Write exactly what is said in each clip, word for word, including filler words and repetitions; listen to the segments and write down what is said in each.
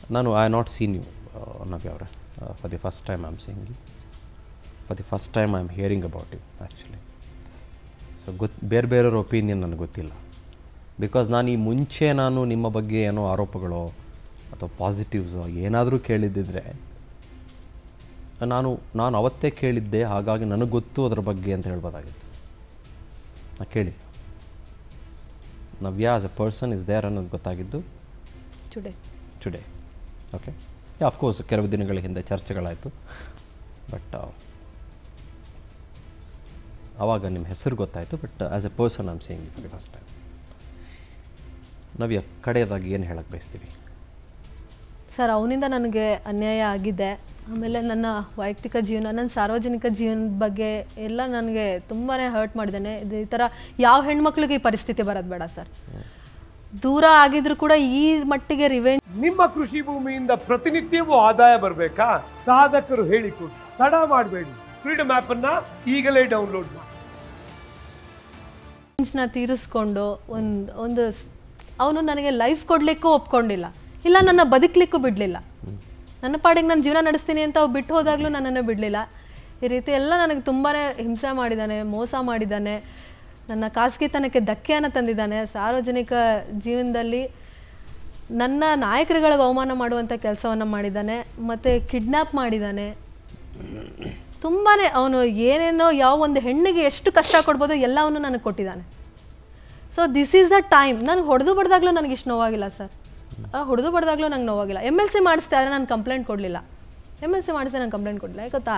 ನಾನು I not seen you Navya ಅವರೇ for the first time I am seeing you for the first time I am hearing about you actually so ಗೊತ್ತು ಬೇರೆ ಬೇರೆಯವ್ರ opinion ನನಗೆ ಗೊತ್ತಿಲ್ಲ because ನಾನು ಈ ಮುಂಚೆ ನಾನು ನಿಮ್ಮ ಬಗ್ಗೆ ಏನೋ ಆರೋಪಗಳು ಅಥವಾ ಪಾಸಿಟಿವ್ಸು ಏನಾದರೂ ಕೇಳಿದ್ದಿದ್ರೆ ನಾನು ನಾನು ಅವತ್ತೇ ಕೇಳಿದ್ದೆ ಹಾಗಾಗಿ ನನಗೆ ಗೊತ್ತು ಅದರ ಬಗ್ಗೆ ಅಂತ ಹೇಳ್ಬೋದಾಗಿತ್ತು ನಾನು ಕೇಳಿ Navya as a person is there ಅನ್ನೋದು ಗೊತ್ತಾಗಿದ್ದು ಟುಡೇ ಟುಡೇ ಓಕೆ ಆಫ್ಕೋರ್ಸ್ ಕೆಲವು ದಿನಗಳ ಹಿಂದೆ ಚರ್ಚೆಗಳಾಯಿತು ಬಟ್ ಆವಾಗ ನಿಮ್ಮ ಹೆಸರು ಗೊತ್ತಾಯಿತು but as a person I am saying for the first time Navya ಕಡೆಯದಾಗಿ ಏನು ಹೇಳಕ್ಕೆ ಬಯಸ್ತೀವಿ ಸರ್ ಅವನಿಂದ ನನಗೆ ಅನ್ಯಾಯ ಆಗಿದೆ ಆಮೇಲೆ ನನ್ನ ವೈಯಕ್ತಿಕ ಜೀವನ ನನ್ನ ಸಾರ್ವಜನಿಕ ಜೀವನದ ಬಗ್ಗೆ ಎಲ್ಲ ನನಗೆ ತುಂಬಾ ಹರ್ಟ್ ಮಾಡಿದ್ದಾನೆ ಇದು ಈ ಥರ ಯಾವ ಹೆಣ್ಮಕ್ಳಿಗೆ ಈ ಪರಿಸ್ಥಿತಿ ಬರೋದು ಬೇಡ ಸರ್ ದೂರ ಆಗಿದ್ರು ಕೂಡ ಈ ಮಟ್ಟಿಗೆ ರಿವೆಂಜ್ ನಿಮ್ಮ ಕೃಷಿ ಭೂಮಿಯಿಂದ ಪ್ರತಿನಿತ್ಯವೂ ಆದಾಯ ಬರಬೇಕಾ ಸಾಧಕರು ಹೇಳಿಕೊಡಿ ತಡ ಮಾಡಬೇಡಿ ಫ್ರೀಡಮ್ ಆ್ಯಪ್ ಅನ್ನ ಈಗಲೇ ಡೌನ್ಲೋಡ್ ಮಾಡಿ ನ ತೀರಿಸ್ಕೊಂಡು ಒಂದು ಒಂದು ಅವನು ನನಗೆ ಲೈಫ್ ಕೊಡ್ಲಿಕ್ಕೂ ಒಪ್ಕೊಂಡಿಲ್ಲ ಇಲ್ಲ ನನ್ನ ಬದುಕಲಿಕ್ಕೂ ಬಿಡಲಿಲ್ಲ ನನ್ನ ಪಾಡಿಗೆ ನಾನು ಜೀವನ ನಡೆಸ್ತೀನಿ ಅಂತ ಅವು ಬಿಟ್ಟು ಹೋದಾಗಲೂ ನನ್ನನ್ನು ಬಿಡಲಿಲ್ಲ ಈ ರೀತಿ ಎಲ್ಲ ನನಗೆ ತುಂಬಾ ಹಿಂಸೆ ಮಾಡಿದ್ದಾನೆ ಮೋಸ ಮಾಡಿದ್ದಾನೆ ನನ್ನ ಖಾಸಗಿತನಕ್ಕೆ ಧಕ್ಕೆಯನ್ನು ತಂದಿದ್ದಾನೆ ಸಾರ್ವಜನಿಕ ಜೀವನದಲ್ಲಿ ನನ್ನ ನಾಯಕರುಗಳಿಗೆ ಅವಮಾನ ಮಾಡುವಂಥ ಕೆಲಸವನ್ನು ಮಾಡಿದ್ದಾನೆ ಮತ್ತು ಕಿಡ್ನ್ಯಾಪ್ ಮಾಡಿದ್ದಾನೆ ತುಂಬಾ ಅವನು ಏನೇನೋ ಯಾವ ಒಂದು ಹೆಣ್ಣಿಗೆ ಎಷ್ಟು ಕಷ್ಟ ಕೊಡ್ಬೋದು ಎಲ್ಲವನ್ನು ನನಗೆ ಕೊಟ್ಟಿದ್ದಾನೆ so this is the time ನಾನು ಹೊಡೆದು ಬಡ್ದಾಗಲೂ ನನಗೆ ಇಷ್ಟು ನೋವಾಗಿಲ್ಲ ಸರ್ ಹೊಡೆದು ಬಡ್ದಾಗಲೂ ನಂಗೆ ನೋವಾಗಿಲ್ಲ ಎಮ್ ಎಲ್ ಸಿ ಮಾಡಿಸ್ದೆ ಆದರೆ ನಾನು ಕಂಪ್ಲೇಂಟ್ ಕೊಡಲಿಲ್ಲ ಎಮ್ ಎಲ್ ಸಿ ಮಾಡಿಸ್ದೆ ನಾನು ಕಂಪ್ಲೇಂಟ್ ಕೊಡಲಿಲ್ಲ ಯಾಕೆ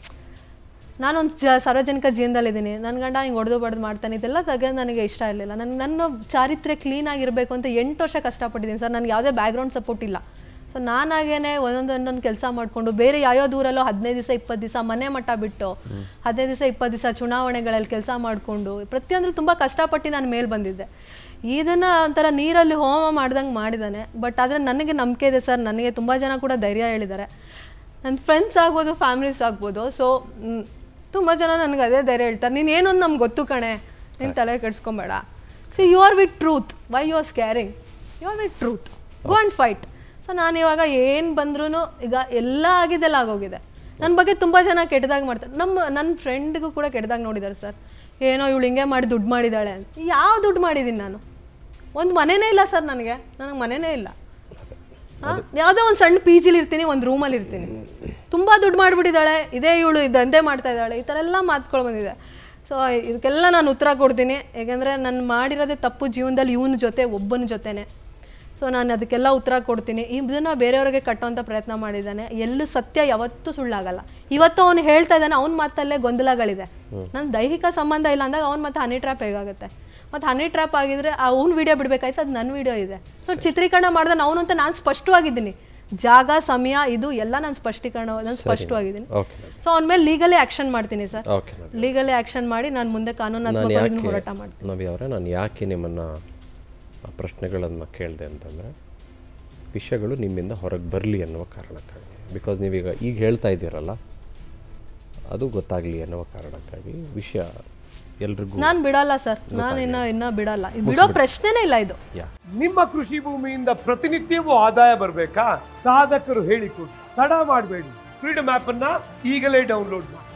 ನಾನೊಂದು ಜ ಸಾರ್ವಜನಿಕ ಜೀವನದಲ್ಲಿದ್ದೀನಿ ನನ್ನ ಗಂಡ ಹಿಂಗೆ ಹೊಡೆದು ಬಡ್ದು ಮಾಡ್ತಾನೆ ಇದೆಲ್ಲ ತೆಗೆದು ನನಗೆ ಇಷ್ಟ ಇರಲಿಲ್ಲ ನನಗೆ ನನ್ನ ಚಾರಿತ್ರ್ಯ ಕ್ಲೀನಾಗಿರಬೇಕು ಅಂತ ಎಂಟು ವರ್ಷ ಕಷ್ಟಪಟ್ಟಿದ್ದೀನಿ ಸರ್ ನನಗೆ ಯಾವುದೇ ಬ್ಯಾಕ್ಗ್ರೌಂಡ್ ಸಪೋರ್ಟ್ ಇಲ್ಲ ಸೊ ನಾನಾಗೇನೆ ಒಂದೊಂದು ಒಂದೊಂದು ಕೆಲಸ ಮಾಡಿಕೊಂಡು ಬೇರೆ ಯಾವ್ಯಾವ ದೂರಲ್ಲೋ ಹದಿನೈದು ದಿವಸ ಇಪ್ಪತ್ತು ದಿವಸ ಮನೆ ಮಟ್ಟ ಬಿಟ್ಟು ಹದಿನೈದು ದಿವಸ ಇಪ್ಪತ್ತು ದಿವಸ ಚುನಾವಣೆಗಳಲ್ಲಿ ಕೆಲಸ ಮಾಡಿಕೊಂಡು ಪ್ರತಿಯೊಂದು ತುಂಬ ಕಷ್ಟಪಟ್ಟು ನಾನು ಮೇಲೆ ಬಂದಿದ್ದೆ ಇದನ್ನು ಒಂಥರ ನೀರಲ್ಲಿ ಹೋಮ ಮಾಡ್ದಂಗೆ ಮಾಡಿದ್ದಾನೆ ಬಟ್ ಆದರೆ ನನಗೆ ನಂಬಿಕೆ ಇದೆ ಸರ್ ನನಗೆ ತುಂಬ ಜನ ಕೂಡ ಧೈರ್ಯ ಹೇಳಿದ್ದಾರೆ ನನ್ನ ಫ್ರೆಂಡ್ಸ್ ಆಗ್ಬೋದು ಫ್ಯಾಮಿಲೀಸ್ ಆಗ್ಬೋದು ಸೊ ತುಂಬ ಜನ ನನಗೆ ಅದೇ ಧೈರ್ಯ ಹೇಳ್ತಾರೆ ನೀನು ಏನೊಂದು ನಮ್ಗೆ ಗೊತ್ತು ಕಣೆ ನೀನು ತಲೆ ಕೆಡಿಸ್ಕೊಬೇಡ so you are with truth why you are scaring you are with truth go and fight so ನಾನು ಇವಾಗ ಏನು ಬಂದ್ರೂ ಈಗ ಎಲ್ಲ ಆಗಿದ್ದೆಲ್ಲ ಆಗೋಗಿದೆ ನನ್ನ ಬಗ್ಗೆ ತುಂಬ ಜನ ಕೆಟ್ಟದಾಗಿ ಮಾಡ್ತಾರೆ ನಮ್ಮ ನನ್ನ ಫ್ರೆಂಡ್ಗೂ ಕೂಡ ಕೆಟ್ಟದಾಗಿ ನೋಡಿದ್ದಾರೆ ಸರ್ ಏನೋ ಇವಳು ಹಿಂಗೆ ಮಾಡಿ ದುಡ್ಡು ಮಾಡಿದ್ದಾಳೆ ಅಂತ ಯಾವ ದುಡ್ಡು ಮಾಡಿದ್ದೀನಿ ನಾನು ಒಂದು ಮನೆಯೇ ಇಲ್ಲ ಸರ್ ನನಗೆ ನನಗೆ ಮನೆಯೇ ಇಲ್ಲ ಯಾವುದೋ ಒಂದು ಸಣ್ಣ ಪಿ ಜಿಲಿ ಇರ್ತೀನಿ ಒಂದು ರೂಮಲ್ಲಿ ಇರ್ತೀನಿ ತುಂಬ ದುಡ್ಡು ಮಾಡಿಬಿಟ್ಟಿದ್ದಾಳೆ ಇದೇ ಇವಳು ದಂಧೆ ಮಾಡ್ತಾ ಇದ್ದಾಳೆ ಈ ಥರ ಎಲ್ಲ ಮಾತುಗಳು ಬಂದಿದೆ ಸೊ ಇದಕ್ಕೆಲ್ಲ ನಾನು ಉತ್ತರ ಕೊಡ್ತೀನಿ ಯಾಕೆಂದರೆ ನಾನು ಮಾಡಿರೋದೇ ತಪ್ಪು ಜೀವನದಲ್ಲಿ ಇವನ ಜೊತೆ ಒಬ್ಬನ ಜೊತೆನೇ ಸೊ ನಾನು ಅದಕ್ಕೆಲ್ಲ ಉತ್ತರ ಕೊಡ್ತೀನಿ ಇದನ್ನು ಬೇರೆಯವ್ರಿಗೆ ಕಟ್ಟೋಂಥ ಪ್ರಯತ್ನ ಮಾಡಿದ್ದಾನೆ ಎಲ್ಲೂ ಸತ್ಯ ಯಾವತ್ತೂ ಸುಳ್ಳಾಗಲ್ಲ ಇವತ್ತು ಅವನು ಹೇಳ್ತಾ ಇದ್ದಾನೆ ಅವ್ನ ಮಾತಲ್ಲೇ ಗೊಂದಲಗಳಿದೆ ನನ್ನ ದೈಹಿಕ ಸಂಬಂಧ ಇಲ್ಲ ಅಂದಾಗ ಅವ್ನು ಮತ್ತೆ ಹನಿ ಟ್ರ್ಯಾಪ್ ಹೇಗಾಗುತ್ತೆ ಮತ್ತು ಹನಿ ಟ್ರ್ಯಾಪ್ ಆಗಿದ್ರೆ ಅವ್ನ ವಿಡಿಯೋ ಬಿಡಬೇಕಾಯ್ತು ಅದು ನನ್ನ ವಿಡಿಯೋ ಇದೆ ಸೊ ಚಿತ್ರೀಕರಣ ಮಾಡಿದ್ರೆ ಅವನು ಅಂತ ನಾನು ಸ್ಪಷ್ಟವಾಗಿದ್ದೀನಿ ಜಾಗ ಸಮಯ ಇದು ಎಲ್ಲ ನಾನು ಸ್ಪಷ್ಟೀಕರಣ ನಾನು ಸ್ಪಷ್ಟವಾಗಿದ್ದೀನಿ ಸೊ ಅವನ ಮೇಲೆ ಲೀಗಲಿ ಆ್ಯಕ್ಷನ್ ಮಾಡ್ತೀನಿ ಸರ್ ಲೀಗಲಿ ಆ್ಯಕ್ಷನ್ ಮಾಡಿ ನಾನು ಮುಂದೆ ಕಾನೂನಾತ್ಮಕ ಹೋರಾಟ ಮಾಡ್ತೀನಿ ನವ್ಯ ಅವರೇ ನಾನು ಯಾಕೆ ನಿಮ್ಮನ್ನು ಪ್ರಶ್ನೆಗಳನ್ನು ಕೇಳಿದೆ ಅಂತಂದರೆ ವಿಷಯಗಳು ನಿಮ್ಮಿಂದ ಹೊರಗೆ ಬರಲಿ ಅನ್ನುವ ಕಾರಣಕ್ಕಾಗಿ ಬಿಕಾಸ್ ನೀವೀಗ ಈಗ ಹೇಳ್ತಾ ಇದ್ದೀರಲ್ಲ ಅದು ಗೊತ್ತಾಗಲಿ ಅನ್ನುವ ಕಾರಣಕ್ಕಾಗಿ ವಿಷಯ ಎಲ್ರಿಗೂ ನಾನು ಬಿಡಲ್ಲ ಸರ್ ನಾನು ಇನ್ನ ಇನ್ನ ಬಿಡಲ್ಲ ಬಿಡೋ ಪ್ರಶ್ನೆನೇ ಇಲ್ಲ ಇದು ನಿಮ್ಮ ಕೃಷಿ ಭೂಮಿಯಿಂದ ಪ್ರತಿನಿತ್ಯವೂ ಆದಾಯ ಬರಬೇಕಾ ಸಾಧಕರು ಹೇಳಿಕೊಡಿ ತಡ ಮಾಡಬೇಡಿ ಫ್ರೀಡಮ್ ಆ್ಯಪ್ ಅನ್ನ ಈಗಲೇ ಡೌನ್ಲೋಡ್ ಮಾಡಿ